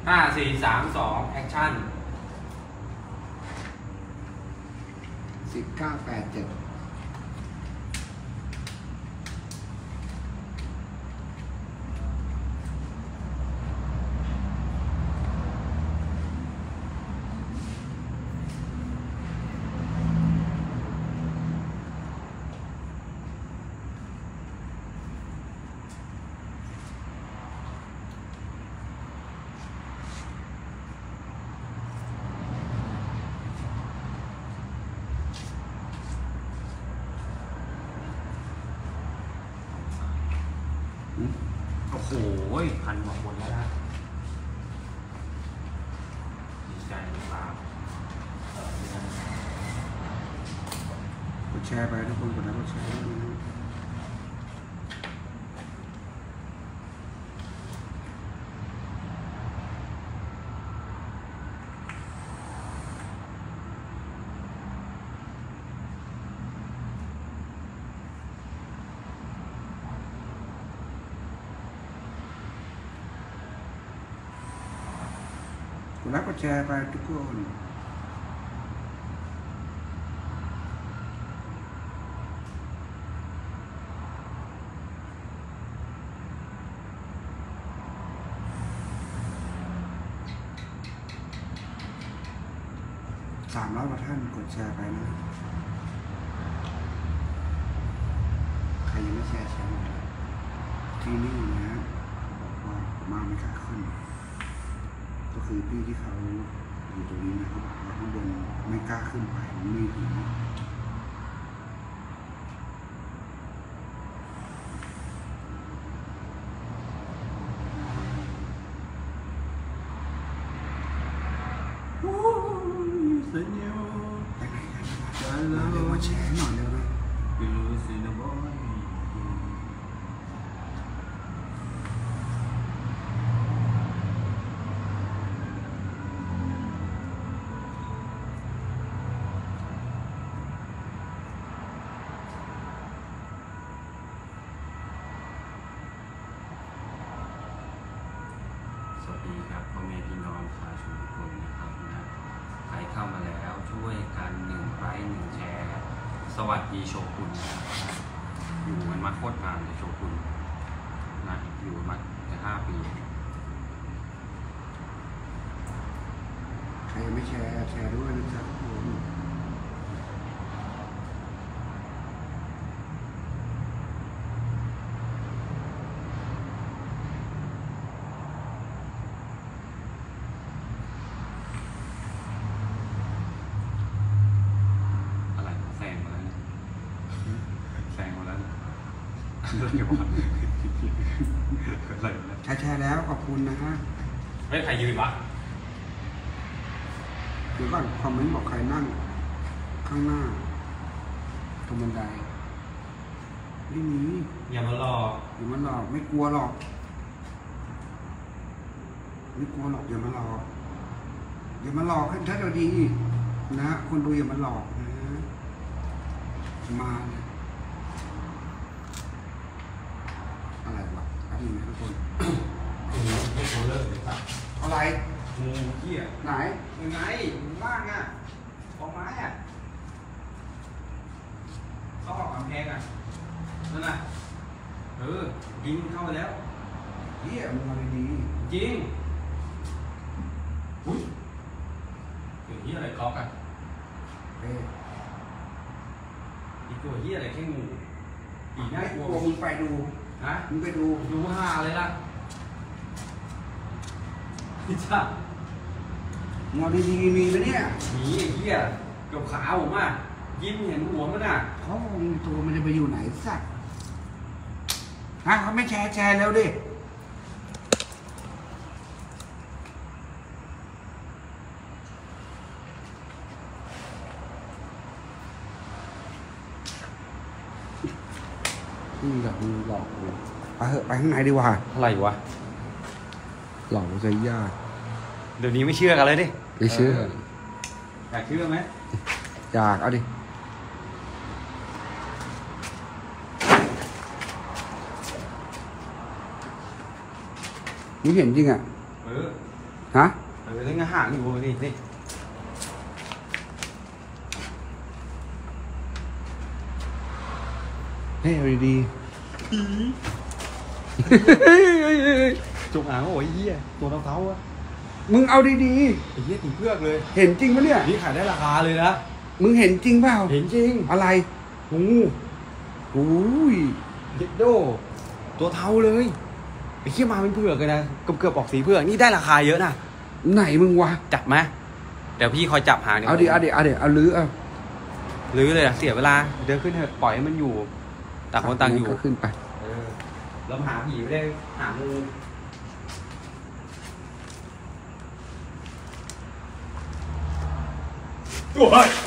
5 4 3 2แอคชั่น 1987 โอ้โหพันกว่าคนแล้วนะดีใจมากกดแชร์ไปทุกคนกดไลค์กดแชร์กดไลค์กดแชร์ไปทุกคน300 กว่าท่านกดแชร์ไปนะใครยังไม่แชร์หน่อยที่นี่นะบอกว่ามาไม่กล้าขึ้นก็คือพี่ที่เขาอยู่ตรงนี้นะเขาบอกว่าข้างบนไม่กล้าขึ้นไปมันไม่ถึงไปไหนกันเร็วมาแชร์หน่อยเร็วเลยสวัสดีครับพ่อแม่พี่น้องประชาชนทุกคนนะครับนะใครเข้ามาแล้วช่วยกัน1 ไลค์ 1 แชร์สวัสดีโชกุนนะอยู่กันมาโคตรนานเลยโชกุนนะอยู่มาจะ5 ปีใครยังไม่แชร์ด้วยนะจ๊ะทุกคนแชร์แล้วขอบคุณนะฮะเฮ้ยใครยืนวะเดี๋ยวก่อนคอมเมนต์บอกใครนั่งข้างหน้าตรงบันไดไม่มีอย่ามาหลอกไม่กลัวหรอกอย่ามาหลอกให้ถ้าเราดีนะคนดูอย่ามาหลอกนะมาอะไรวะครับนี่ทุกคนไม่เขาเลิกเลยครับอะไรงูเหี้ยไหนยังไงล่างอ่ะของไม้อ่ะซอกกำแพงอ่ะนั่นน่ะยิงเข้าไปแล้วเหี้ยมึงอะไรดีจริงอุ้ยเหี้ยอะไรก๊อกอ่ะอีกตัวเหี้ยอะไรแค่งูอีกน่ากลัวมึงไปดูฮะมึงไปดูห่าเลยล่ะพี่จ้าเงาดีๆมีไหมเนี่ยหนีไอ้เหี้ยกับขาผมอ่ะยิ้มเห็นหัวมันอ่ะเขาตัวมันจะไปอยู่ไหนสักฮะเขาไม่แชร์แล้วดินี่อยากหลอกกูไปเถอะไปข้างในดีกว่าอะไรวะหลอกใจยากเดี๋ยวนี้ไม่เชื่อกันเลยดิไม่เชื่ออยากเชื่อไหมอยากเอาดิมึงเห็นจริงอ่ะฮะเล่นห่างอยู่นี่นี่เฮ้ยดีจุกหางโอ้ยเหี้ยตัวเท้าๆอะมึงเอาดีไอ้เหี้ยตีเพือกเลยๆเห็นจริงปะเนี่ยนี่ขายได้ราคาเลยนะมึงเห็นจริงเปล่าเห็นจริงอะไรงูอุ้ยเด็ดโดตัวเท้าเลยไอ้เหี้ยมาเป็นเผือกเลยนะเกือบออกสีเผือกนี่ได้ราคาเยอะนะไหนมึงวะจับไหมเดี๋ยวพี่คอยจับหางเนี่ยเอาดิเอาลื้อเอาลื้อเลยอะเสียเวลาเดินขึ้นเถอะปล่อยให้มันอยู่ต่างคนต่างอยู่ก็ขึ้นไปแล้วหาผีไม่ได้หางูโอ้ย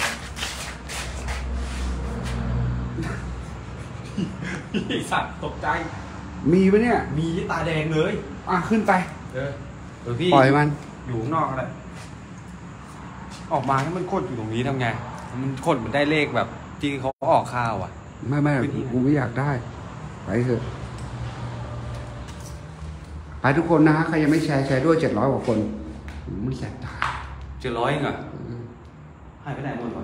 สัตว์ตกใจมีปะเนี่ยมีตาแดงเลยขึ้นไปพี่ปล่อยมันอยู่ข้างนอกอะไรออกมาให้มันโคตรอยู่ตรงนี้ทำไงมันโคตรมันได้เลขแบบที่เขาออกข้าวอ่ะไม่กูไม่อยากได้ไปเถอะไปทุกคนนะใครยังไม่แชร์ด้วย700 กว่าคนมันแสบตา 700เองเหรอหายไปไหนหมดวะ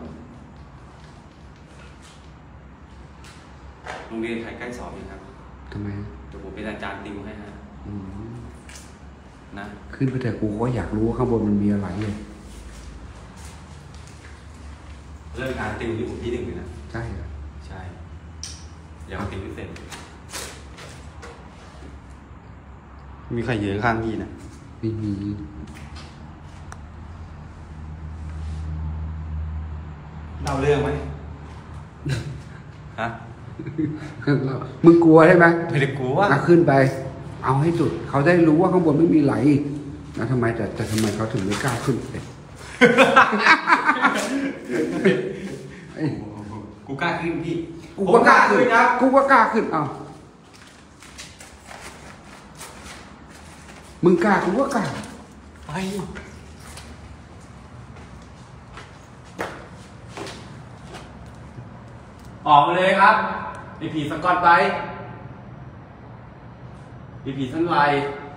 โรงเรียนไทยใกล้สอบนี่ครับทำไมเดี๋ยวผมเป็นอาจารย์ติวให้ฮะนะขึ้นไปแต่กูก็อยากรู้ว่าข้างบนมันมีอะไรเลยเรื่องการติวที่ผมที่ 1เลยนะใช่เหรอใช่ยังติวไม่เสร็จมีใครยืนข้างพี่นะไม่มีเล่าเรื่องไหมฮะมึงกลัวใช่ไหมไม่ได้กลัวขึ้นไปเอาให้สุดเขาได้รู้ว่าข้างบนไม่มีไหลแล้วทำไมแต่ทำไมเขาถึงไม่กล้าขึ้นไปกูกล้าขึ้นพี่กูก็กล้าขึ้นครับกูก็กล้าขึ้นเอามึงกล้ากูก็กล้าไปออกมาเลยครับไอ้ผีสังกอดไปไอ้ผีสันไล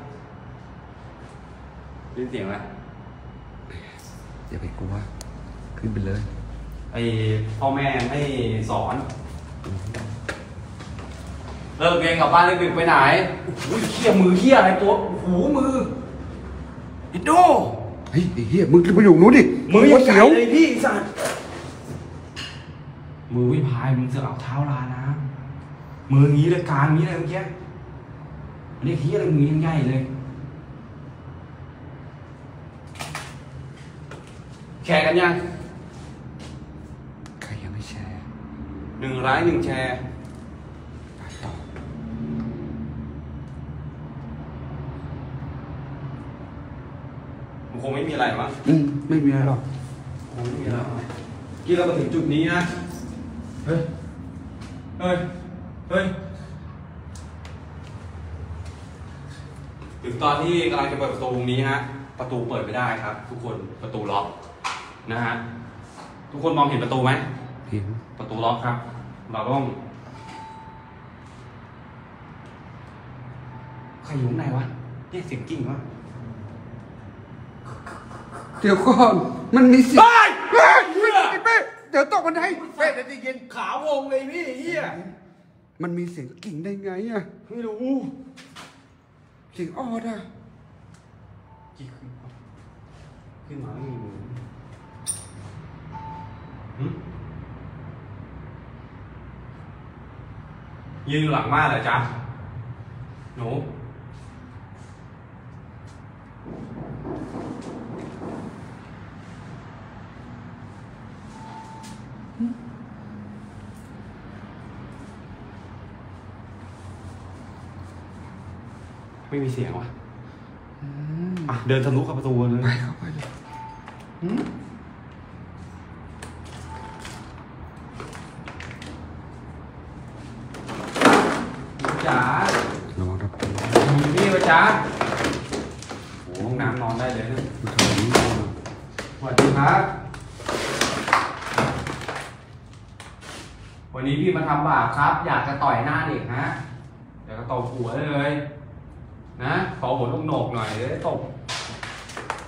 ได้ยินเสียงไหมอย่าไปกลัวขึ้นไปเลยไอ้พ่อแม่ให้สอนเลิกเรียนกลับบ้านดึกๆไปไหนอุ้ยเหี้ยมือเหี้ยอะไรตัวหูมืออิโดเฮ้ยเหี้ยมึงไปอยู่นู้นดิมือเสียวเลยพี่สัตว์มือวิพายมึงจะเอาเท้าลานะมืองี้เลยกลางงี้เลยเมื่อกี้เรียกเหี้ยอะไรมือยังใหญ่เลยแชร์กันยังใครยังไม่แชร์ 1 ไลค์ 1 แชร์คงไม่มีอะไรมั้งไม่มีอะไรหรอกคงไม่มีอะไรที่เรามาถึงจุดนี้นะเฮ้ยถึงตอนที่กำลังจะเปิดประตูตรงนี้ฮะประตูเปิดไม่ได้ครับทุกคนประตูล็อกนะฮะทุกคนมองเห็นประตูไหมเห็นประตูล็อกครับเราต้องใครอยู่ข้างในวะเนี่ยเสียงกิ้งวะเดี๋ยวก่อนมันมีเสียงเป้เดี๋ยวตกมันให้เป้เดี๋ยวจะเย็นขาวงเลยพี่เฮียมันมีเสียงกิ่งได้ไงอ่ะไม่รู้เสียงออดอ่ะขึ้นมาไม่มีมือยืนหลังบ้านเหรอจ๊ะหนูไม่มีเสียงว่ะเดินทะลุเข้าประตูเลยไปเข้าไปเลยจ๋าระวังครับมีนี่ป่ะจ๊ะโอ้ห้องน้ำนอนได้เลยนะสวัสดีครับวันนี้พี่มาทำบาปครับอยากจะต่อยหน้าเด็กฮะอยากจะตบหัวเลยนะขอหัวลูกโหนกหน่อยเลยตบ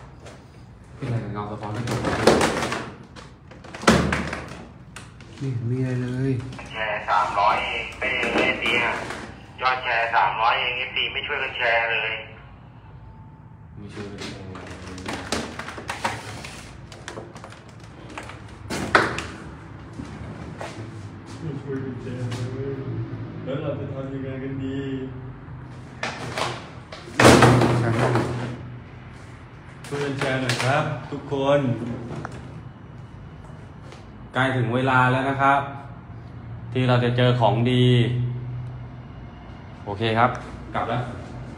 เป็นอะไรกับเงาสะท้อนไม่เห็นนี่มีอะไรเลยแชร์300เองเป็นเอฟดีอ่ะยอดแชร์300เองเอฟดีไม่ช่วยกันแชร์เลยไม่ช่วยเลยไม่ช่วยกันแชร์เลยแล้วเราจะทำยังไงกันดีฉันช่วยกันแชร์หน่อยครับ ทุกคนใกล้ถึงเวลาแล้วนะครับ ที่เราจะเจอของดี โอเคครับ กลับแล้ว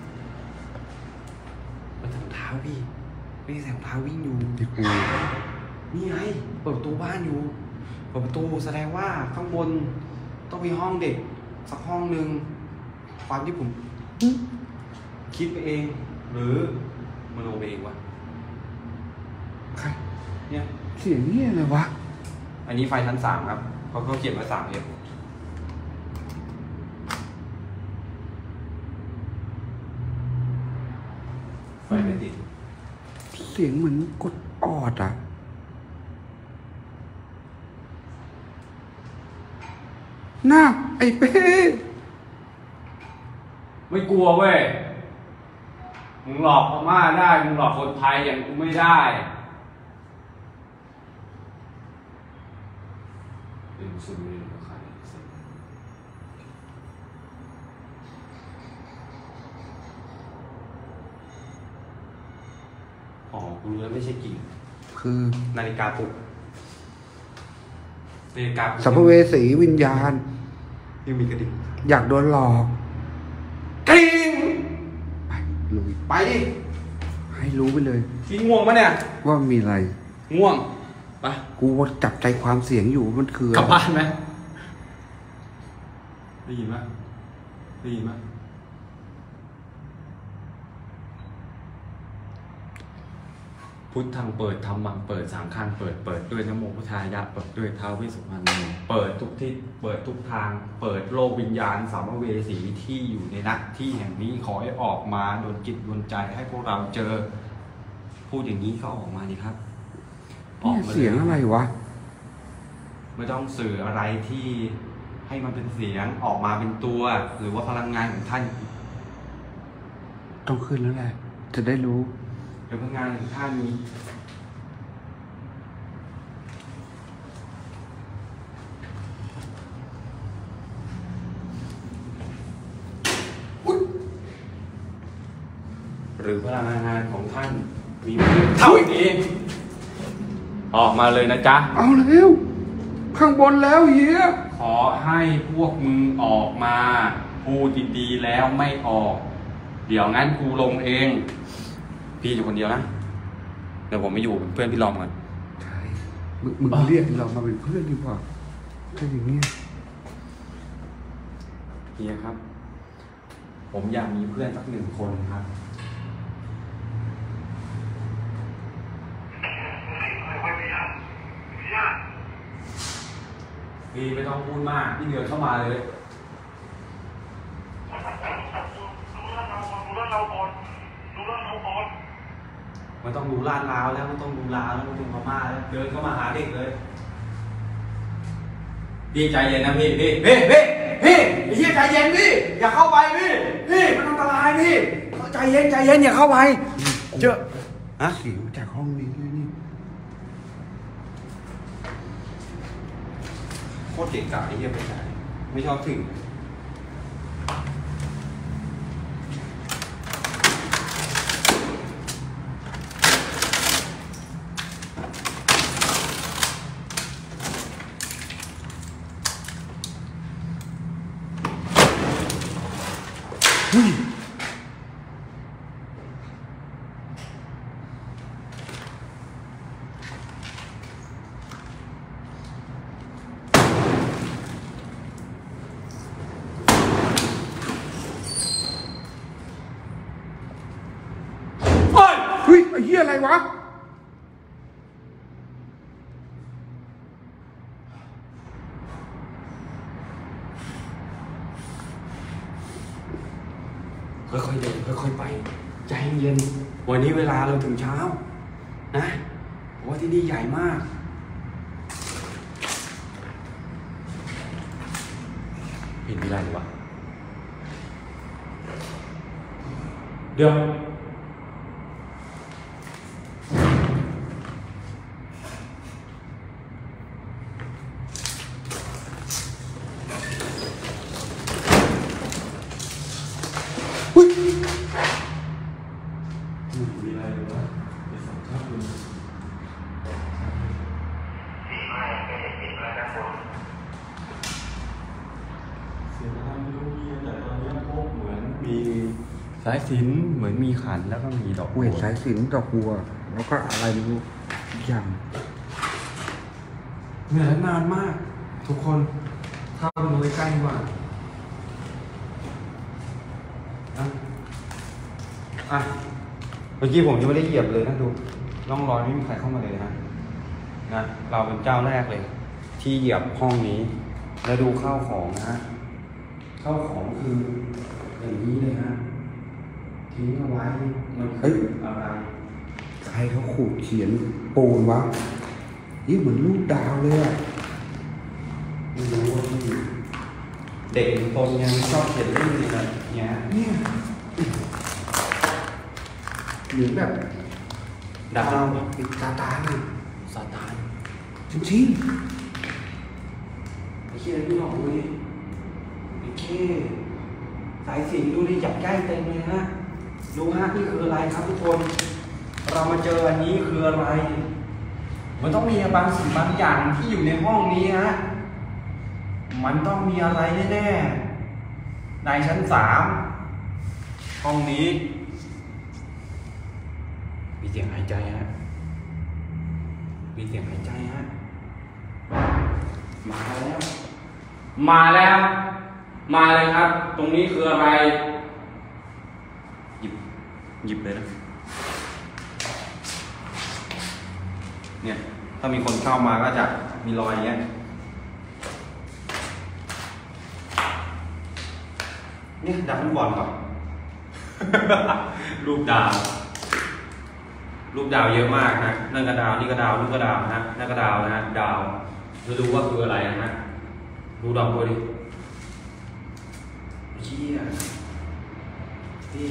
ไปใส่รองเท้าพี่ไม่ได้ใส่รองเท้าวิ่งอยู่ที่กูนี่ไงเปิดประตูบ้านอยู่เปิดประตูแสดงว่าข้างบนต้องมีห้องเด็กสักห้องหนึ่งความที่ผมคิดไปเอง หรือมโนไปเองวะใครเนี่ยเสียงนี่อะไรวะอันนี้ไฟชั้น3ครับเขาเขียนมา3 F ไฟไม่ติดเสียงเหมือนกดออดอ่ะน่าไอ้เป้ไม่กลัวเว้ย มึงหลอกพม่าได้ มึงหลอกคนไทยอย่างกูไม่ได้เป็นสุดเลยเหรอใครอ๋อกูรู้แล้วไม่ใช่กิ่งคือนาฬิกาปลุกนาฬิกาปลุกสัมภเวสีวิญญาณยังมีกระดิ่งอยากโดนหลอกกระดิ่งไปลุยไปดิให้รู้ไปเลยพี่ง่วงปะเนี่ยว่ามีอะไรง่วงไปกูว่าจับใจความเสียงอยู่มันคือกลับบ้านไหมได้ยินไหมได้ยินไหมพุทธังเปิดธรรมังเปิดสังฆังเปิดด้วยนะโมพุทธายะเปิดด้วยท้าวเวสสุวรรณเปิดทุกทิศเปิดทุกทาง เปิดโลกวิญญาณสัมภเวสีที่อยู่ในณที่แห่งนี้ขอให้ออกมาโดนจิตโดนใจให้พวกเราเจอ พูดอย่างนี้ก็ออกมาดิครับออกเนี่ยมาลเสียงอะไรวะไม่ต้องสื่ออะไรที่ให้มันเป็นเสียงออกมาเป็นตัว หรือว่าพลังงานของท่านต้องขึ้นแล้วแหละ จะได้รู้หรือพลังงานของท่านมีหรือพลังงานของท่านมีเท่านี้ออกมาเลยนะจ๊ะเอาแล้วข้างบนแล้วเฮียขอให้พวกมึงออกมาพูดดีๆแล้วไม่ออก เดี๋ยวงั้นกูลงเอง พี่อยู่คนเดียวนะ เดี๋ยวผมไม่อยู่เป็นเพื่อนพี่ลอมก่อนใช่มึงเรียกเรามาเป็นเพื่อนดีกว่าถ้าอย่างนี้เฮียครับ ผมอยากมีเพื่อนสัก1 คนครับ พี่ไม่ต้องพูดมาก พี่เดินเข้ามาเลย ไม่ต้องดูลาดราวแล้วไม่ต้องดูลาวแล้วไม่ต้องพม่าแล้วเดินเข้ามาหาเด็กเลยพี่ใจเย็นนะพี่ไอ้เหี้ยใจเย็นพี่อย่าเข้าไปพี่มันอันตรายพี่ใจเย็นอย่าเข้าไปเจอฮะเสียงมาจากห้องนี้เลยนี่โคตรเก่งกาจไอ้เหี้ยไม่ใช่ไม่ชอบถึงเฮ้ยไอ้เหี้ยอะไรวะค่อยๆเดินค่อยๆไปใจเย็นวันนี้เวลาเราถึงเช้านะโอ้ที่นี่ใหญ่มากเห็นมีอะไรหรือวะเดี๋ยวมีอะไรหรือวะไปสัมภาษณ์ดูสีไม่ไม่ได้ปิดแล้วนะคุณเสียงอะไรไม่รู้มีแต่ตอนนี้พบเหมือนมีสายสิญจน์เหมือนมีขันแล้วก็มีดอกกูเห็นสายสิญจน์ดอกบัวแล้วก็อะไรไม่รู้อย่างเหนื่อยนานมาก ทุกคนเข้าไปดูใกล้ๆดีกว่าอ่ะเมื่อกี้ผมยังไม่ได้เหยียบเลยนะดูร่องรอยไม่มีใครเข้ามาเลยนะเราเป็นเจ้าแรกเลย ที่เหยียบห้องนี้ แล้วดูข้าวของนะข้าวของคืออย่างนี้เลยฮะทิ้งเอาไว้มันคืออะไรใครเขาขูดเขียนปูนวะนี่เหมือนรูปดาวเลยอ่ะไม่รู้ว่าที่เด็กตนยังชอบเขียนรูปอะไรเนี่ยเนี่ยหรือแบบดาวปิดตาตาเลยซาตานจริงไอ้เชี่ยพี่ลองดูดิไอ้เก้สายสิญจน์ดูดิจับใกล้เต็มเลยฮะดูฮะนี่คืออะไรครับทุกคน เรามาเจออันนี้คืออะไร มันต้องมีบางสิ่งบางอย่างที่อยู่ในห้องนี้ฮะมันต้องมีอะไรแน่ๆในชั้น3ห้องนี้มีเสียงหายใจฮะมีเสียงหายใจฮะมาแล้ว มาแล้ว มาเลยครับ ตรงนี้คืออะไร หยิบเลยนะเนี่ยถ้ามีคนเข้ามาก็จะมีรอยอย่างเงี้ยนี่ดับฟุตบอลก่อน รูปดาว รูปดาวเยอะมากนะนั่นก็ดาวนี่ก็ดาวนู่นก็ดาวนะนั่นก็ดาวนะฮะดาวจะดูว่าคืออะไรนะฮะดูดอกบัวดิเชี่ยนี่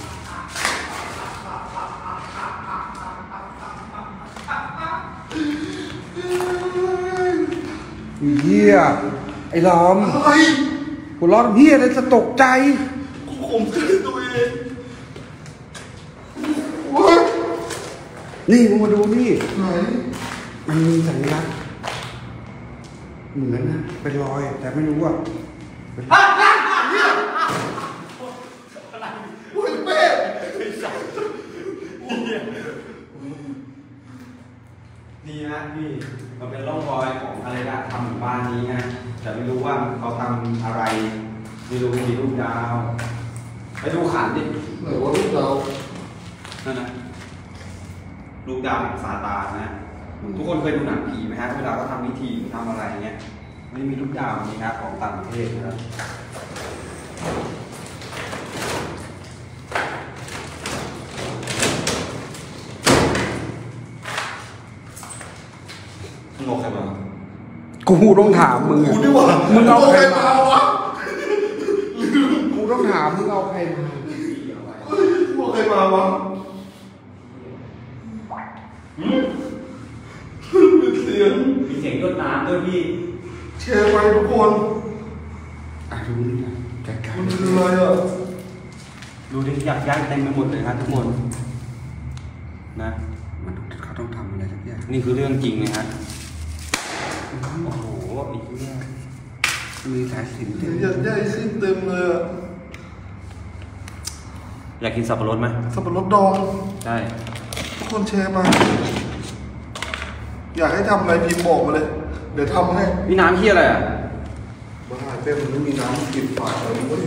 ๆเฮียไอ้ล้อมหัวเร้อนเฮียเลยจะตกใจผมเจอตัวเองนี่มึงมาดูนี่ไหนมันมีสัญลักษณ์เหมือนนะเป็นรอยแต่ไม่รู้ว่าเป็นโอ้ยเป้นี่ฮะนี่มันเป็นร่องรอยของอะไรนะทำหมู่บ้านนี้นะแต่ไม่รู้ว่าเขาทำอะไรไม่รู้มีรูปดาวไปดูขันดิไหนว่าลูกเรานั่นนะรูปดาวของซาตานนะทุกคนเคยดูหนังผีไหมฮะเวลาเขาทำพิธีทำอะไรเงี้ยมันมีรูปดาวนี่ครับของต่างประเทศนะครับงงใครบ้างกูต้องถามมึงอะกูดีกว่ามึงเอาใครมาวะกูต้องถามมึงเอาใครมาเฮ้ยกูเอาใครมาวะมีเสียงมีเสียงยดน้ำด้วยพี่แชร์ไปทุกคนอ่ะดูนี่นะไกลมันคืออะไรอ่ะดูดิอยากย้ายเต็มไปหมดเลยครับทุกคนนะๆมันเขาต้องทำอะไรสักอย่างนี่คือเรื่องจริงเลยฮะโอ้โหไอ้เหี้ยมีสายสิญจน์เต็มอยากได้สิ้นเต็มเลยอ่ะอยากกินสับปะรดไหมสับปะรดดองใช่ทุกคนแชร์มา อยากให้ทำอะไรพิมพ์บอกมาเลย เดี๋ยวทำให้นี่น้ำเหี้ยอะไรอ่ะบ้าเต้มันไม่มีน้ำกินฝาดเลยเว้ย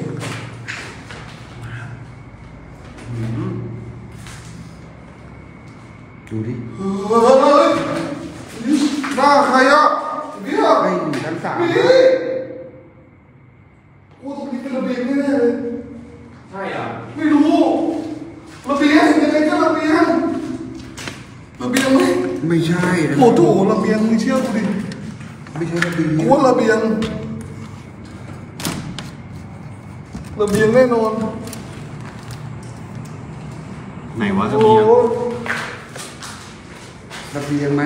ดูดิเฮ้ยหน้าใครอ่ะเนี่ยไอ้อยู่ชั้น3 นี่นะโอ้ตรงนี้เป็นระเบียงแน่ๆเลยใช่อ่ะไม่รู้ระเบียงยังไงก็ระเบียงระเบียงไหมไม่ใช่โอ้โหระเบียงมึงเชื่อกูดิไม่ใช่ระเบียงกูว่าระเบียงแน่นอนไหนวะระโอ้เบียงระเบียงไหม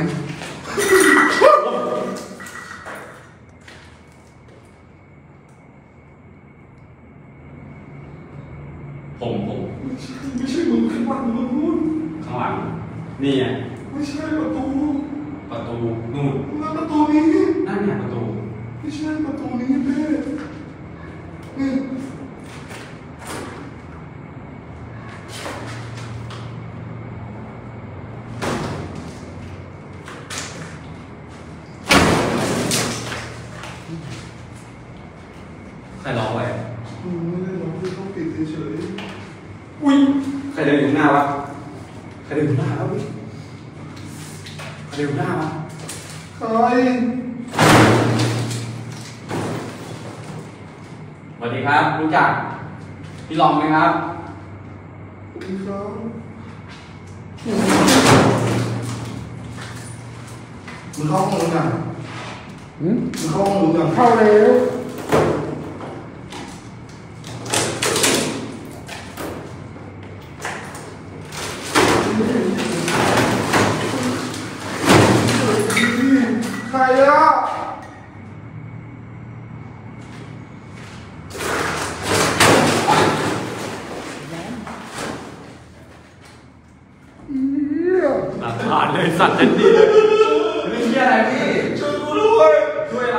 ผมไม่ใช่มึงข้างหลังมึงนู่นข้างหลังนี่ไงไม่ใช่ประตูประตูนู่นนั่นประตูนี้นั่นเนี่ยประตูไม่ใช่ประตูนี้เพ่นี่ใครร้องไว้ไม่ได้หรอกที่เขาปิดเฉยอุ้ยใครเดินอยู่ข้างหน้าวะใครเดินอยู่หน้าแล้วอุ้ยใครเดินอยู่หน้าวะๆใครสวัสดีครับรู้จักพี่ลองไหมครับสวัสดีครับมึงเข้าห้องมึงอ่ะมึงเข้าห้องมึงอ่ะเข้าแล้วใครอ่ะเหี้ยหลักฐานเลยสัตว์ทันทีเลยเรื่องที่อะไรพี่ช่วยกูด้วยช่วยอะไร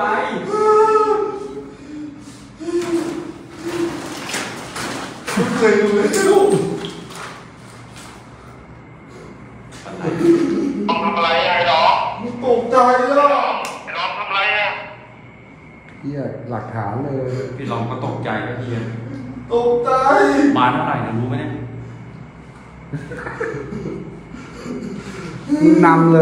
ไม่เคยดูเลยต้องทำอะไรไอ้น้องมึงตกใจอ่ะไอ้น้องทำอะไรอ่ะเหี้ยหลักฐานเลยพี่ลองก็ตกใจก็ทีตกใจมาเท่าไหร่เนี่ยรู้ไหมเนี่ยมึงนำเลย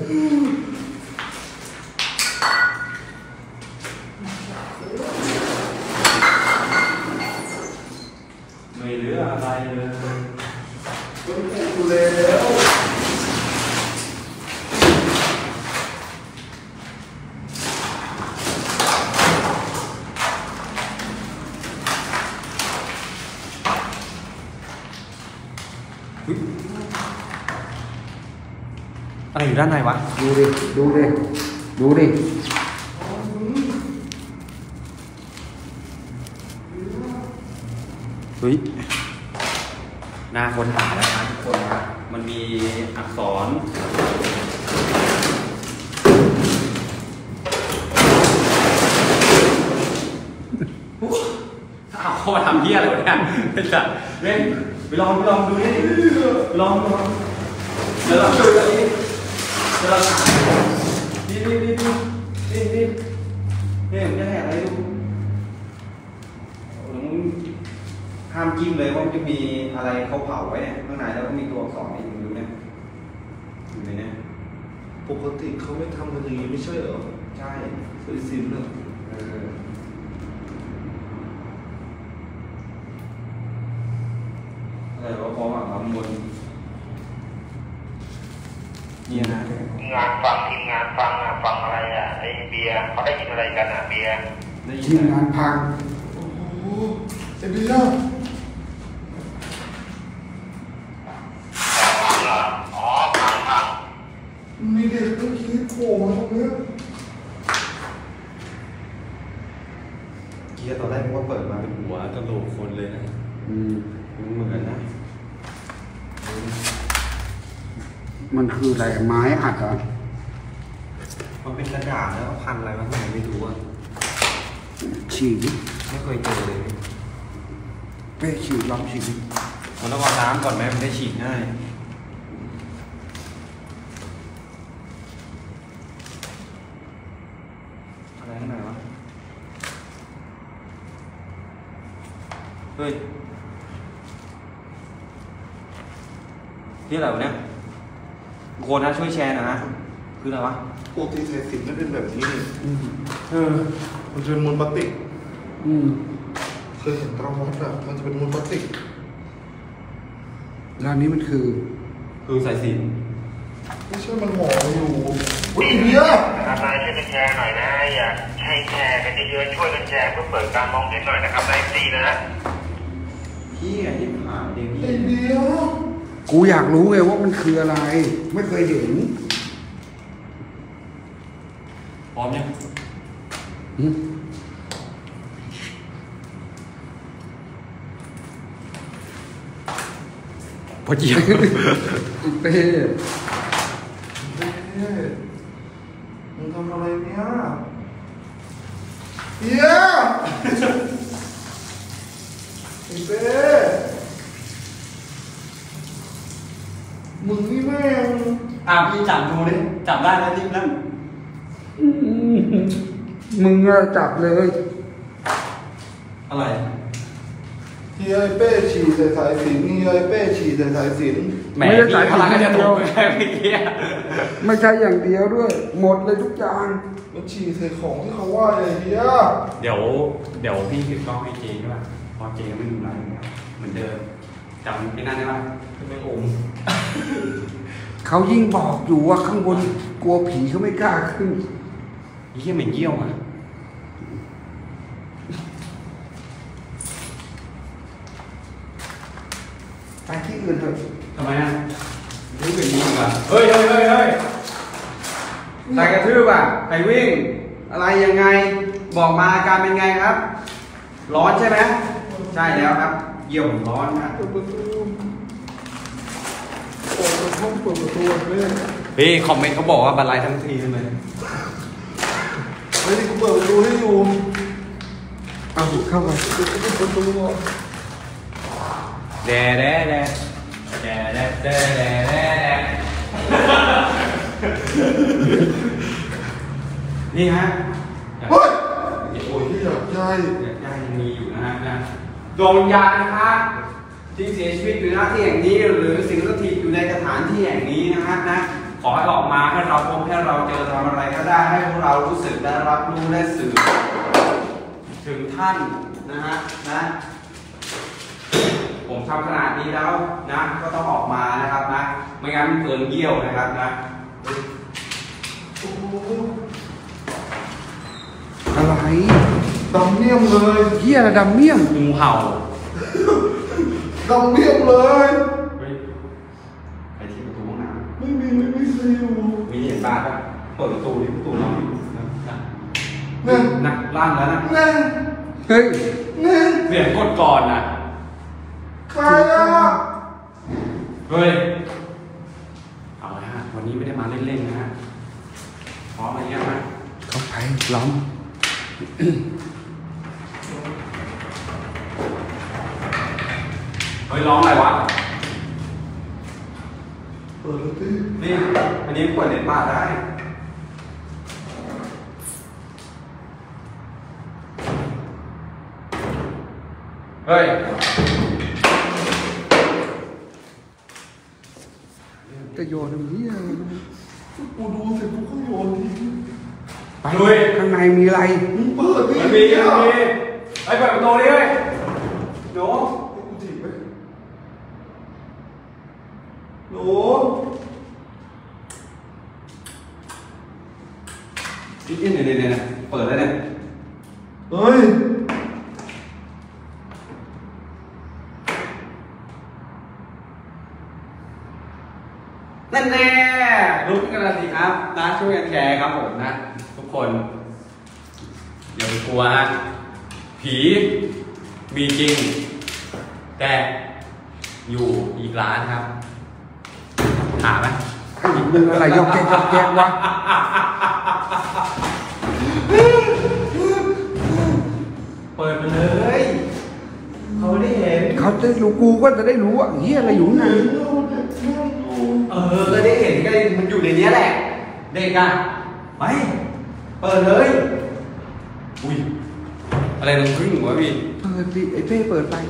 ไม่เหลืออะไรเลยมึงถูกกูแล้วอะไรอยู่ด้านในวะดูดิ ดูดิ ดูดิเฮ้ยหน้าคนหาแล้วนะทุกคนนะมันมีอักษรอ้าวเขามาทำเหี้ยอะไรวะเนี่ยไอ้สัสเล่นไปลองดูนี่ลองเดี๋ยวเราดูอันนี้เดี๋ยวเราถ่ายนี่ผมจะแหกอะไรดูห้ามจิ้มเลยว่ามันจะมีอะไรเขาเผาไว้เนี่ยข้างในแล้วก็มีตัวอักษรนี่ดูเนี่ยอยู่ในเนี่ยปกติเขาไม่ทำกันอย่างนี้ไม่ใช่เหรอใช่เคยซิมเลยอะไรวะพร้อมอ่ะข้างบนเนี่ยนะทีมงานฟังอ่ะฟังอะไรอ่ะไอ้เบียร์เขาได้ยินอะไรกันอ่ะเบียร์ได้ยิทีนมงานพังโอ้โหไอ้เบียร์ฟังเหรออ๋อฟังมีเด็กเมื่อกี้โผล่มาตรงเนี้ยเกียร์ตอนแรกนึกว่าเปิดมาเป็นหัวกระโหลกคนเลยนะอืมเหมือนนะมันคืออะไรไม้อัดเหรอมันเป็นกระดาษแล้วก็พันอะไรมาข้างในไม่รู้อ่ะฉีกดิไม่เคยเจอเลยเป้ฉีกลองฉีกดิมันต้องเอาน้ำก่อนไหมมันได้ฉีดง่ายอะไรข้างในวะเฮ้ยที่อะไรวะเนี่ยโคนนะช่วยแชร์หน่อยนะคืออะไรวะปกติสายสิญจน์ไม่เป็นแบบนี้นี่เออมันจะเป็นมวลพลาสติกอืมเคยเห็นตามวัดอ่ะมันจะเป็นมวลพลาสติกแล้วอันนี้มันคือคือสายสิญจนไม่ใช่มันห่ออยู่อุ้ยเบียร์นะครับนายช่วยกันแชร์หน่อยนะอย่าให้แชร์กันเยอะๆช่วยกันแชร์เพื่อเปิดการมองเห็นหน่อยนะครับนายซีนะพี่ไอ้ที่ผ่านเด็กไอ้พี่เบียร์กูอยากรู้ไงว่ามันคืออะไร ไม่เคยเห็นพร้อมยังอืมพอเจียวเป้มึงทำอะไรเนี่ยเบียร์ไอ้เป้มึงนี่แม่งพี่จับดูดิจับได้แล้วนิ่มแล้วมึงอะจับเลยอะไรที่ไอ้เป้ฉี่ใส่สายสิญจน์นี่ไอ้เป้ฉี่ใส่สายสิญจน์แหมพี่พลังก็จะตกไปแค่เมื่อกี้ไม่ใช่อย่างเดียวด้วย หมดเลยทุกอย่างมันฉี่ใส่ของที่เขาว่าไอ้เบียร์เดี๋ยวพี่ติดกล้องให้เจด้วยพอเจไม่ดูไลน์แล้วเหมือนเดิมจำไม่นั่นได้ป่ะไม่อมเขายิ่งบอกอยู่ว่าข้างบนกลัวผีเขาไม่กล้าขึ้นเยี่ยมเหม็นเยี่ยวอ่ะไปที่อื่นเถอะทำไมอ่ะนี่เป็นยิงอ่ะเฮ้ยใครกระทืบอ่ะใครวิ่ง อะไรยังไง บอกมาอาการเป็นไงครับ ร้อนใช่ไหมใช่แล้วครับ เยี่ยวผมร้อนนะเปิดประตูเปิดห้องเปิดประตูเลยพี่คอมเมนต์เขาบอกว่าบันไลทั้งทีเลยเฮ้ยนี่กูเปิดประตูให้อยู่เอาเข้าไปเปิดประตูก่อนแดนี่ฮะเฮ้ยโอ้ยที่อยากใจยังมีอยู่นะฮะนะดวงวิญญาณนะครับที่เสียชีวิตอยู่ณที่แห่งนี้หรือสิ่งศักดิ์สิทธิ์อยู่ในสถานที่แห่งนี้นะฮะนะขอให้ออกมาให้เราพบให้เราเจอทำอะไรก็ได้ให้พวกเรารู้สึกได้รับรู้และสื่อถึงท่านนะฮะนะผมทำขนาดนี้แล้วนะก็ต้องออกมานะครับนะไม่งั้นเกินเยี่ยวนะครับนะโอ้โหอะไรดำเมี่ยมเลยเหี้ยระดำเมี่ยมงูเห่าดำเมี่ยมเลยเฮ้ยไปที่ประตูห้องน้ำไม่มีใครอยู่มีเห็นบ้านปะเปิดประตูดิประตูนอนอยู่นะนั่นนักล่างแล้วนะนั่นเฮ้ยนั่นเสียงกดก่อนนะใครอ่ะเฮ้ยเอาละฮะวันนี้ไม่ได้มาเล่นๆนะฮะพร้อมอะไรเงี้ยไหมเขาไปล้อมเฮ้ยร้องอะไรวะเปิดเลยดินี่อันนี้เปิดเน็ตบ้านได้เฮ้ยจะโยนทำเหี้ยอะไรกูดูเสร็จกูก็โยนทิ้งไปข้างในมีอะไรมึงเปิดดิมันมีไอ้เปิดประตูดิเฮ้ยหนูกูถีบไปโหลนี่เนี่ยเปิดแล้วเนี่ยเฮ้ยนั่นแน่ลุกกันละสิครับนะช่วยกันแชร์ครับผมนะทุกคนอย่าไปกลัวฮะผีมีจริง แต่อยู่อีกร้านครับหาไหมมึงอะไรยอกแยกวะเปิดไปเลยเขาได้เห็นเขาจะรู้กูก็จะได้รู้ว่าเหี้ยอะไรอยู่ข้างในก็ได้เห็นก็มันอยู่ในนี้แหละเด็กอ่ะไปเปิดเลยอุ้ยอะไรตรงพึ่งวะพี่เปิดดิไอ้เป้เปิดไป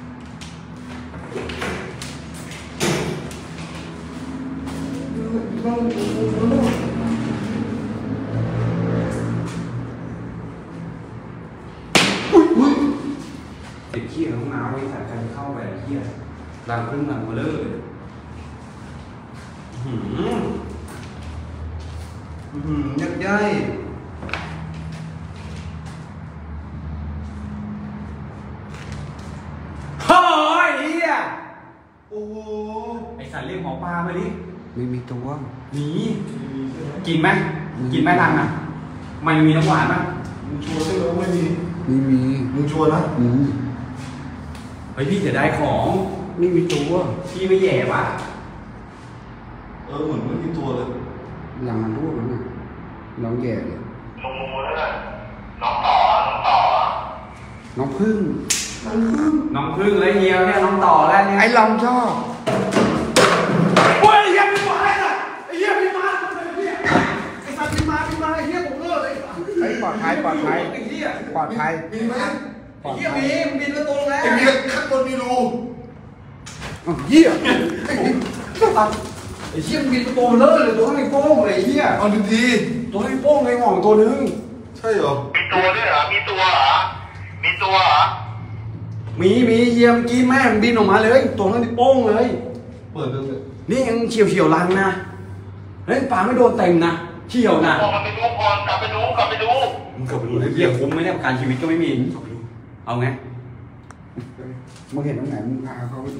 เด็กขี้ห้องน้ำไว้ใส่กันเข้าไปขี้รังพึ่งรังเบลอเลยยักย้ายเฮ้ยเฮียโอ้โหไอสัตว์เรียกหมอปลามาดิไม่มีตัวหนีกินไหมกินไหมรังอ่ะมันมีน้ำหวานป่ะมึงชัวร์ใช่ไหมว่าไม่มีไม่มีมึงชัวร์นะเฮ้ยพี่จะได้ของไม่มีตัวพี่ไม่แย่วะเหมือนไม่มีตัวเลยหลังมันรั่วแล้วน่ะน้องแย่เลยลุงแล้วน่ะน้องต่อน้องพึ่งน้องพึ่งแล้วเฮียเนี่ยน้องต่อแล้วเนี่ยไอ้ลำชอบโอ้ยเฮียพี่มาเลยนะไอ้เฮียพี่มาไอ้สัตว์พี่มาไอ้เฮียผมเลิกเลยไอ้ปลอดภัยปลอดภัยไอ้เฮียปลอดภัยมีไหมปลอดเฮียภัยมีประตูแล้วไอ้เฮียข้างบนมีรูอ้าวเหี้ยไอ้เฮียมีประตูเลิกเลยตัวไอ้โป้งเลยไอ้เฮียเอาดีตัวไอ้โป้งไอ้หม่องตัวนึงๆใช่เหรอมีตัวด้วยเหรอ มีตัวเหรอ มีตัวเหรอมีเฮียเมื่อกี้แม่งบินออกมาเลยตัวนั้นนี่โป้งเลยเปิดดูเลยนี่ยังเฉียวรังนะเฮ้ยปลาไม่โดนเต็มนะเฉียวนะกลับไปดูก่อนกลับไปดูมึงกลับไปดูให้เฮีเฮียยคุ้มไหมเนี่ยประกันชีวิตก็ไม่มีเอาไงมึงเห็นตรงไหนมึงพาเขาไปดู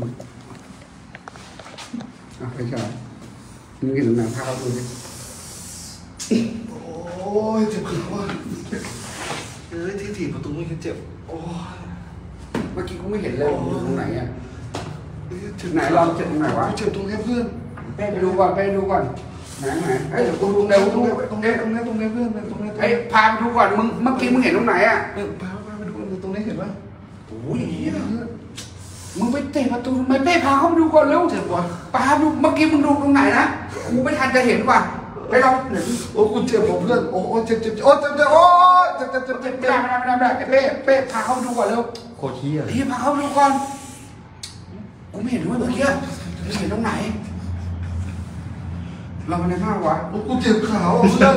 อ่ะไปเฉยมึงเห็นตรงไหนพาเขาดูดิโอ้ยเจ็บขาว่ะที่ถีบประตูไม่เจ็บโอ้ยเมื่อกี้กูไม่เห็นเลยมึงอยู่ตรงไหนอ่ะเจ็บไหนลองเจ็บตรงไหนวะเจ็บตรงนี้เพื่อนไปดูก่อนไปดูก่อนไหนเอ้ยเดี๋ยวกูดูเดี๋ยวกูดูตรงนี้เพื่อนตรงนี้เอ้ยพาไปดูก่อนมึงเมื่อกี้มึงเห็นตรงไหนอ่ะพาไปดูตรงนี้เห็นปะโอ้ยมึงไปเตะประตูทำไมเป้พาเขาไปดูก่อนเร็วเจ็บว่ะพาดูเมื่อกี้มึงดูตรงไหนนะกูไม่ทันจะเห็นว่ะไปลองเดี๋ยวโอ้กูเจ็บเพื่อนโอ้เจ็บโอ้เจ็บโอ้เจ็บไม่ได้ไอ้เป้พาเขาไปดูก่อนเร็วโคตรเฮียเลยพี่พาเขาไปดูก่อนกูไม่เห็นด้วยเมื่อกี้มึงเห็นตรงไหนเราในห้างวะโอ้กูเจ็บขาเพื่อน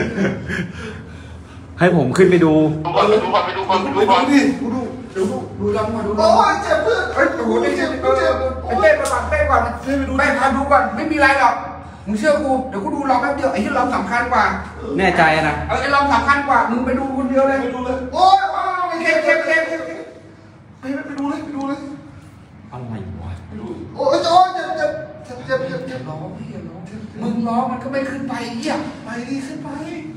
ให้ผมขึ้นไปดูดูก่อนไปดูก่อนไปดูดิกูดูดูลองมาดูโอ้ยเจ็บเพื่อนเฮ้ยโอ้โหเจ็บไอ้เป้ไปก่อนเป้ก่อนเป้พาดูก่อนไม่มีอะไรหรอกมึงเชื่อกูเดี๋ยวกูดูเราแป๊บเดียวไอ้ที่เราสำคัญกว่าแน่ใจนะไอ้เราสำคัญกว่ามึงไปดูคนเดียวเลยไปดูเลยโอ้ยเจ็บไปดูเลยอะไรวะโอ้ยเจ็บร้องพี่ร้องเจ็บมึงร้องมันก็ไม่ขึ้นไปเหี้ยไปดิขึ้นไป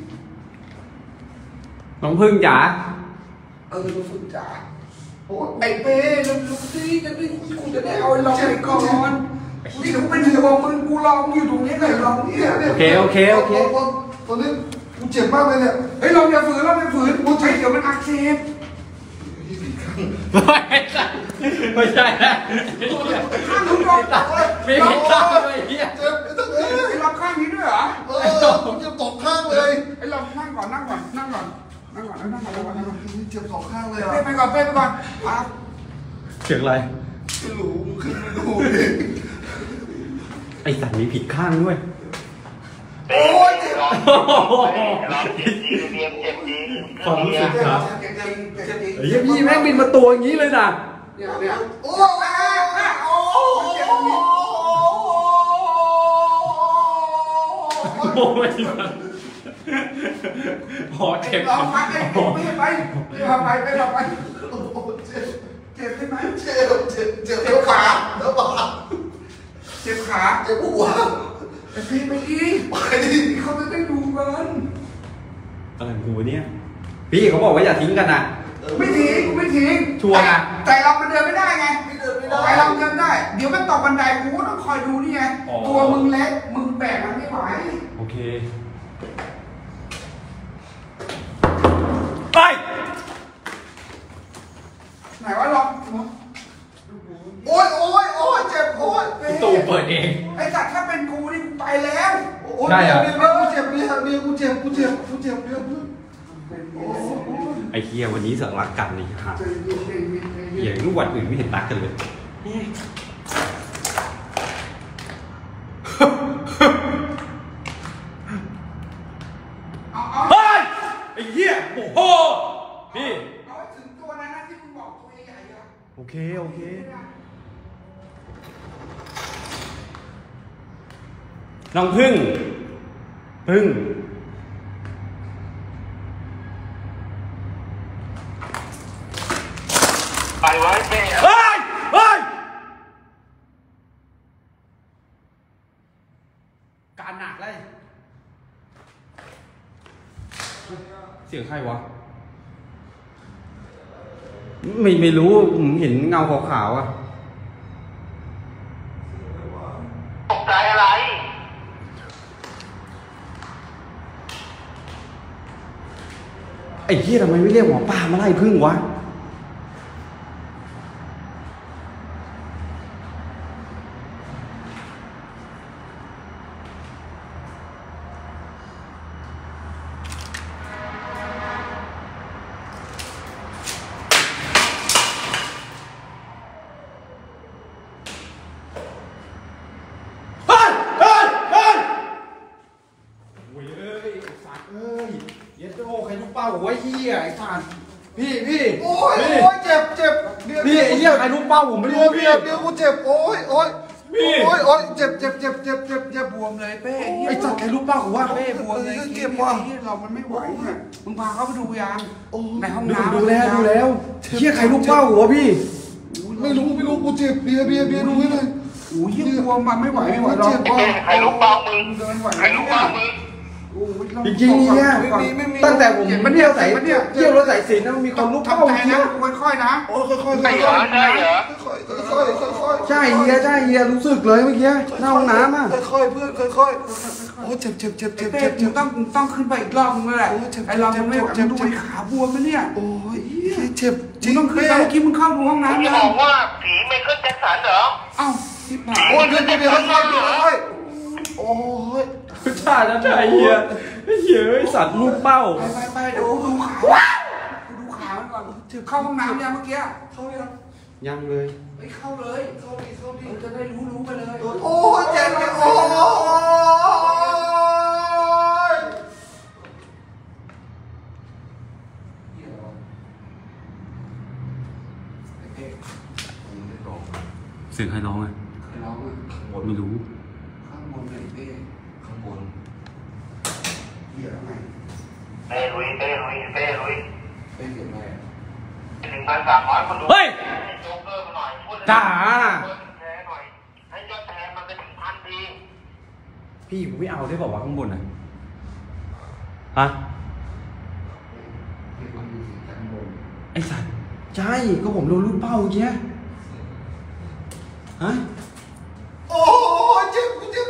น้องพึ่งจ๋ารู้สึกจ๋าโอ้ยไอ้เป้ลุกสิจะได้กูจะได้เอาไอ้ลองไปก่อนนี่กูเป็นห่วงมึงกูรอมึงอยู่ตรงนี้เลยลองเนี่ยโอเคตอนนี้กูเจ็บมากเลยเนี่ยเฮ้ยลองอย่าฝืนกูใช้เดี๋ยวมันอักเสบไม่ใช่นะข้างมึงลองไม่ผิดข้างเลยเฮียเจ็บไอ้ตั้งเอ้ยไอ้ลองข้างนี้ด้วยเหรอกูเจ็บสองข้างเลยไอ้ลองนั่งก่อนนั่งก่อนเจ็บสองข้างเลยอ่ะไปก่อนอ่ะเสียงอะไรไม่รู้มึงขึ้นไปดูดิไอสัตว์มีผิดข้างด้วยโอ้ยเจ็บร้องเจ็บจริงเรียมเจ็บจริงความรู้สึกครับเจ็บจริงเฮ้ยพี่แม่งบินมาตัวอย่างนี้เลยนะเนี่ยโอ้ยโอ้ยพอเจ็บลองพักไอ้ไปเจ็บใช่ไหมเจ็บขาแล้วปะเจ็บขาเจ็บหัวไอ้พี่ไปดิไปดิเขาจะได้ดูกันอะไรของกูเนี่ยพี่เขาบอกว่าอย่าทิ้งกันนะไม่ทิ้งชัวร์นะแต่เรามันเดินไม่ได้ไงไม่เดินไม่ได้แต่เราเดินได้ เดี๋ยวมันตกบันไดกูก็ต้องคอยดูนี่ไงตัวมึงเล็กมึงแบกมันไม่ไหวโอเคไปไหนว่าลองโอ้ยเจ็บโอ้ยประตูเปิดเองไอ้สัตว์ถ้าเป็นกูนี่กูไปแล้วได้เหรอกูเจ็บเนี่ยกูเจ็บเนี่ยไอ้เฮียวันนี้เสือกรักกันนี่ฮะเฮียทุกวันอื่นไม่เห็นรักกันเลยเฮ้ยไอ้เฮียโอ้โหพี่เอาให้ถึงตัวนั้นนะที่มึงบอกตัวใหญ่ๆอะโอเคน้องพึ่งเสียงใครวะไม่รู้ผมเห็นเงาขาวๆอ่ะตกใจอะไรไอ้เหี้ยทำไมไม่เรียกหมอปลามาไล่พึ่งวะเย็ดโอ้ใครลูกเป้าหัวเหี้ยไอ้สัตว์พี่โอ้ยเจ็บพี่ไอ้เหี้ยใครลูกเป้าผมไม่รู้พี่เดี๋ยวกูเจ็บโอ้ยเจ็บบวมเลยเป้ไอ้สัตว์ใครลูกเป้าผมว่าเป้บวมเลยเจ็บว่ะเรามันไม่ไหวเนี่ยมึงพาเขาไปดูยางในห้องน้ำดูแล้วเหี้ยใครลูกเป้าหัวพี่ไม่รู้กูเจ็บเบียร์ดูให้เลยโอ้ยเหี้ยบวมมันไม่ไหวหรอกเจ็บว่ะใครลุกเป้ามึงเดินไหวใครลุกเป้ามึงจริงๆเนี่ยตั้งแต่ผมเที่ยวใส่เที่ยวรถสายสิญจน์นะมีคนลูกเป้าทำใจนะค่อยๆนะโอ้ค่อยๆไม่เหรอใช่เหรอค่อยๆใช่เฮียรู้สึกเลยเมื่อกี้หน้าห้องน้ำอ่ะค่อยๆเพื่อนค่อยๆโอ้เจ็บต้องขึ้นไปอีกรอบนึงแล้วแหละไอ้เราไม่ดูไอ้ขาบวมไหมเนี่ยโอ้ยเจ็บจริงต้องขึ้นไปเมื่อกี้มึงเข้าดูห้องน้ำมึงยังบอกว่าผีไมเคิลแจ็คสันเหรอเอ้าที่ผ่านโอ้ยเดี๋ยวค่อยๆโอ้ยใช่เฮียไอ้สัตว์ลูกเป้าไปเดี๋ยวดูขามันก่อนเข้าห้องน้ำยังเมื่อกี้เข้ายังเลยไปเข้าเลยจะได้รู้ไปเลยโอ้ยเจ็บโอ้ยเสียงใครร้องอ่ะไม่รู้ข้างบนไหนเป้ข้างบนเหี้ยแล้วไงเป้ลุยเป้เสียงอะไร 1,300 คนดูเฮ้ยให้โจ๊กเกอร์มาหน่อยพูดจ๋าแชร์หน่อยให้ยอดแชร์มันไปถึง1,000 ทีพี่ผมไม่เอาได้บอกว่าข้างบนอ่ะฮะไอ้สัตว์ใช่ก็ผมโดนลูกเป้าเมื่อกี้ฮะโอ้เจ็บกูเจ็บ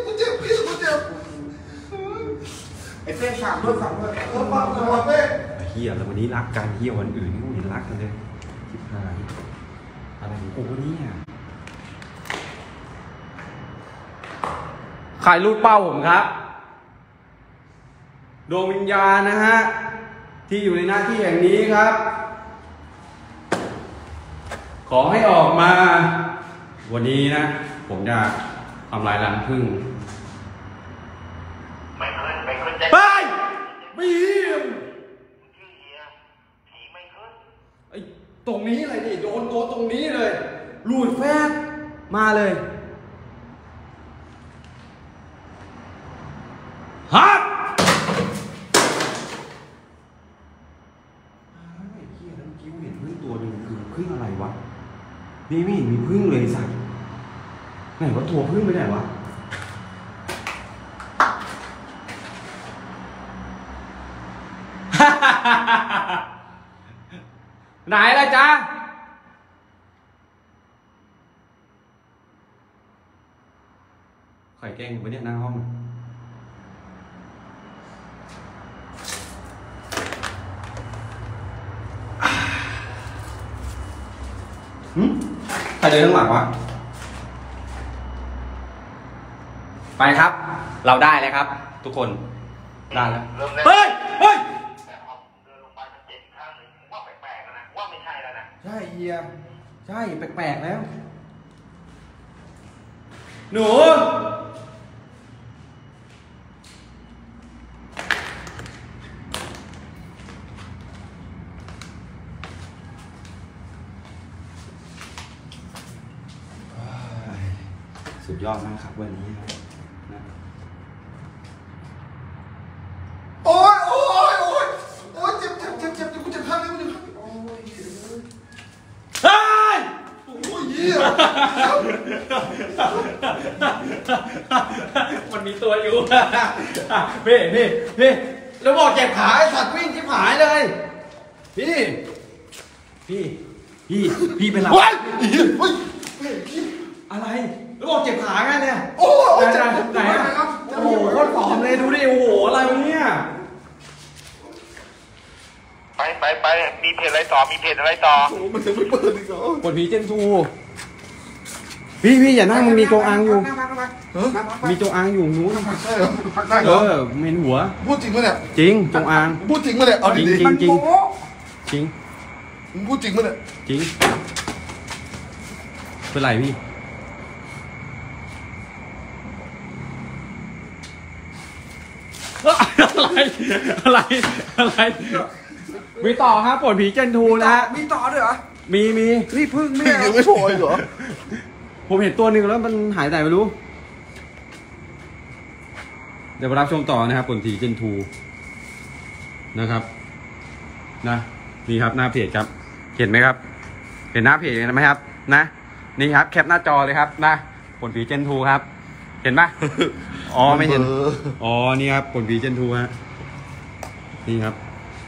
ไอ้เป้ฝากด้วยฝากเป้เฮียแล้ววันนี้รักกันเฮียวันอื่นนี่กูเห็นรักกันเลยชิบหายอะไรของกูเนี่ยใครลูกเป้าผมครับดวงวิญญาณนะฮะที่อยู่ในหน้าที่แห่งนี้ครับขอให้ออกมาวันนี้นะผมจะทำลายรังผึ้งไม่ขึ้นแจ็คไปไม่เหี้ยมชื่อเฮียผีไม่ขึ้นไอ้ตรงนี้เลยนี่โดนตัวตรงนี้เลยลูดแฟดมาเลยฮับไอ้เหี้ยแล้วเมื่อกี้เห็นพึ่งตัวหนึ่งคือพึ่งอะไรวะนี่ไม่เห็นมีพึ่งเลยสัตว์ไหนว่าตัวพึ่งไปไหนวะไหนล่ะจ๊ะใครแกล้งอยู่ปะเนี่ยหน้าห้องใครเดินข้างหลังวะไปครับเราได้แล้วครับทุกคนได้แล้วเฮ้ยเดินลงไปมันเจ็บอีกข้างหนึ่งว่าแปลกๆนะว่าไม่ใช่แล้วนะใช่เฮียใช่แปลกๆแล้วหนูสุดยอดมากครับวันนี้นะโอ้ยเจ็บกูเจ็บข้างนี้โอ้ยเฮ้ยโอ้ยเหี้ยมันมีตัวอยู่พี่แล้วบอกเจ็บขาไอ้สัตว์วิ่งที่หายเลยพี่เป็นไรอะไรแล้วบอกเจ็บขาไงเนี่ยโอ้ไหนครับโอ้โหโคตรผอมเลยดูดิโอ้โหอะไรวะเนี่ยไปมีเพจอะไรต่อมีเพจอะไรต่อโอ้มันจะไม่เปิดอีกเหรอกดผีเจนทูพี่อย่านั่งมันมีโจงอางอยู่มีโจงอางอยู่นู้นใช่เหรอพักได้เหรอเมนหัวพูดจริงปะเนี่ยจริงโจงอางพูดจริงปะเนี่ยเอาดีจริงจริงๆมึงพูดจริงปะเนี่ยจริงเป็นไรพี่อะไรมีต่อครับปวดผีเจนทูนะฮะมีต่อด้วยเหรอมีนี่พึ่งนี่เนี่ยยังไม่พออีกเหรอผมเห็นตัวหนึ่งแล้วมันหายไปไหนไม่รู้เดี๋ยวมารับชมต่อนะครับปวดผีเจนทูนะครับนะนี่ครับหน้าเพจครับเห็นไหมครับเห็นหน้าเพจไหมครับนะนี่ครับแคปหน้าจอเลยครับนะปวดผีเจนทูครับเห็นปะอ๋อไม่เห็นอ๋อนี่ครับปวดผีเจนทูฮะนี่ครับ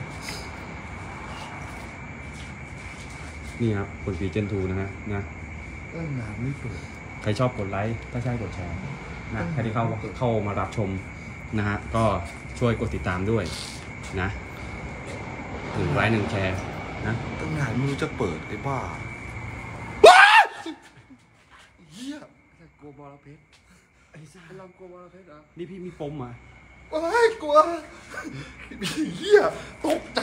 นี่ครับปวดผีเจนทูนะฮะนะตั้งนานไม่เปิดใครชอบกดไลค์ถ้าใช่กดแชร์นะใครที่เข้ามารับชมนะฮะก็ช่วยกดติดตามด้วยนะ1 ไลค์ 1 แชร์นะตั้งนานไม่รู้จะเปิดไอ้บ้าเฮียกลัวบอลเพชรไอ้ซ่าเรากลัวบอลเพชรเหรอนี่พี่มีปมอ่ะว้ายกลัวเฮียตกใจ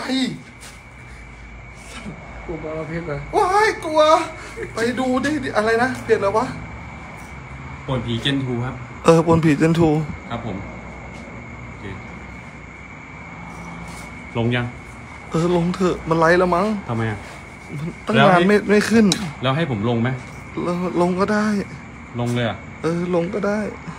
กลัวบอลเพชรเหรอว้ายกลัวไปดูดิอะไรนะเพจแล้ววะปวดผีเจนทูครับบนผีเจนทูครับผมโอเคลงยังลงเถอะมันไลฟ์แล้วมั้งทำไมอ่ะตั้งนานไม่ขึ้นแล้วให้ผมลงไหมลงก็ได้ลงเลยอ่ะลงก็ได้